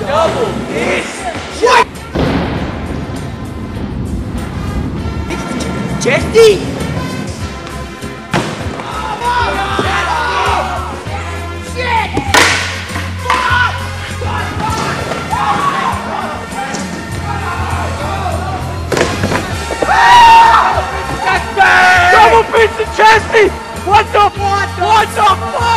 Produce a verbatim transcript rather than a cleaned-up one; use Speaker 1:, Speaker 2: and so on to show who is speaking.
Speaker 1: Double fist. What? Chesty. Double fist and Chesty! What the? What the? What the fuck?